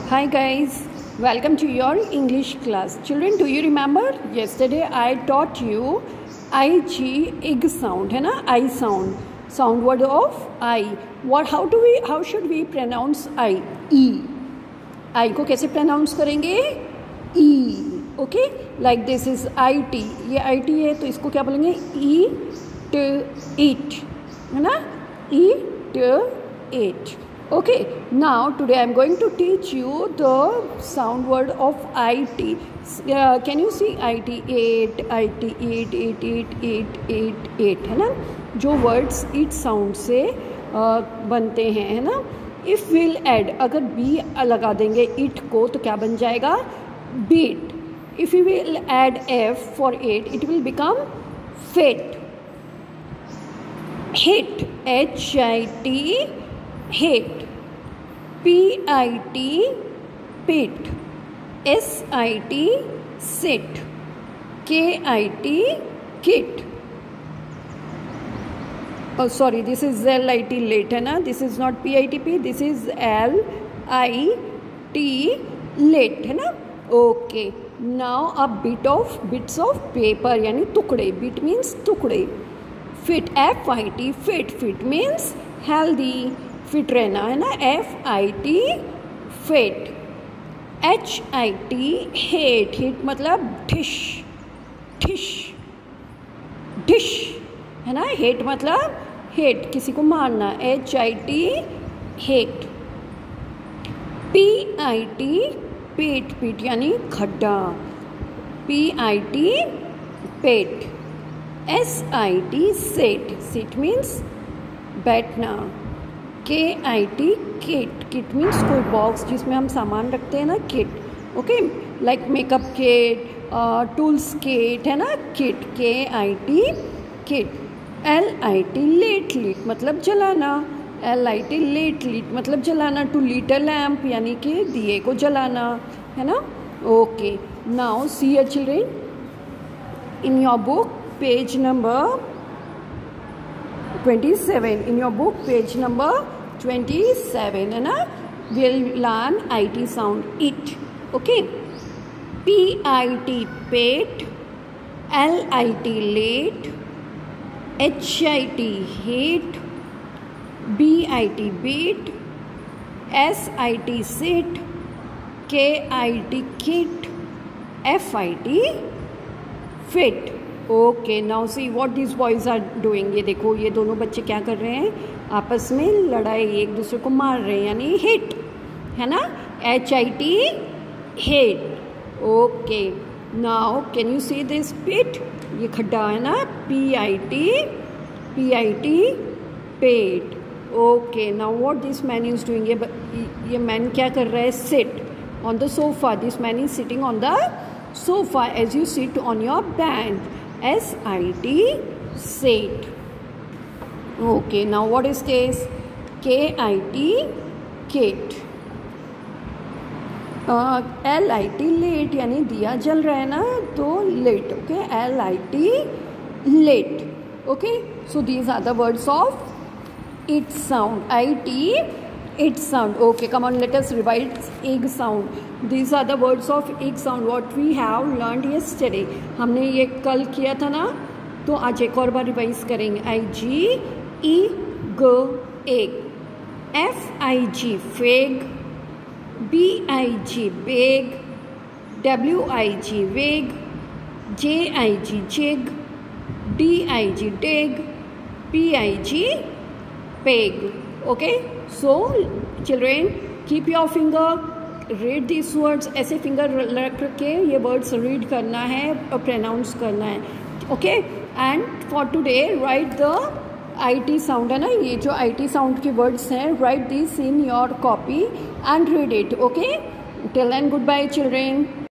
Hi guys, welcome to your English class. Children, do you remember yesterday I taught you IG sound, है ना? I sound word of I. How should we pronounce I? E. I को कैसे pronounce करेंगे? E. Okay? Like this is IT. ये IT है तो इसको क्या बोलेंगे? It. है ना? It. Okay, now today I am going to teach you the sound word of IT. Can you see IT? Eight, है ना? जो words it sound से बनते हैं, है ना? If we'll add, अगर B लगा देंगे it को तो क्या बन जाएगा? Beat. If we will add F for it, it will become fit. Hit. HIT. Hit. PIT, pit. SIT, sit. KIT, kit. Oh sorry, this is LIT, late है ना? This is not PITP, this is LIT, late है ना? Okay, now a bits of paper यानी टुकड़े. Bit means टुकड़े. Fit, FIT, fit means healthy. Fit रहना है ना? FIT fit. HIT हिट मतलब डिश है ना? हिट मतलब हिट, किसी को मारना. HIT hit. PIT पीट यानी खड्डा. PIT pit. SIT sit means बैठना. KIT किट मीन्स कोई बॉक्स जिसमें हम सामान रखते हैं ना, kit. Okay, like makeup kit, tools kit है ना, kit. KIT kit. LIT lit मतलब जलाना. LIT लेट मतलब जलाना. टू लीट अ लैम्प यानी कि दिए को जलाना, है ना? Okay, now see your children in your book page number 27. In your book page number 27 है ना? We'll learn IT sound. It. Okay. PIT pet. LIT late. HIT hit. BIT beat. SIT sit. KIT kit. FIT fit. Okay, now see what this boys are doing. ये देखो, ये दोनों बच्चे क्या कर रहे हैं? आपस में लड़ाई, एक दूसरे को मार रहे हैं यानी हिट है ना? HIT hit. Okay, now can you see this pit? ये खड्डा है ना? PIT pit. Okay, now what this man is doing. ये मैन क्या कर रहा है? Sit on the sofa. This man is sitting on the sofa as you sit on your bench. SIT sit. Okay, now what is this? KIT kit. LIT late यानी दिया जल रहा है ना, तो late. Okay, LIT late. Okay, so these are the words of it sound. It sound. Okay, come on, let us revise egg sound. These are the words of egg sound what we have learned yesterday. हमने ये कल किया था ना, तो आज एक और बार रिवाइज करेंगे. egg. FIG fig. BIG big. WIG wig. JIG jig. DIG dig. PIG pig. Okay, so children, keep your finger, read these words. ऐसे फिंगर रख के ये वर्ड्स रीड करना है और प्रोनाउंस करना है. Okay, and for today write the IT sound है ना? ये जो IT साउंड के वर्ड्स हैं, write this in your copy and read it. Okay, till then good bye children.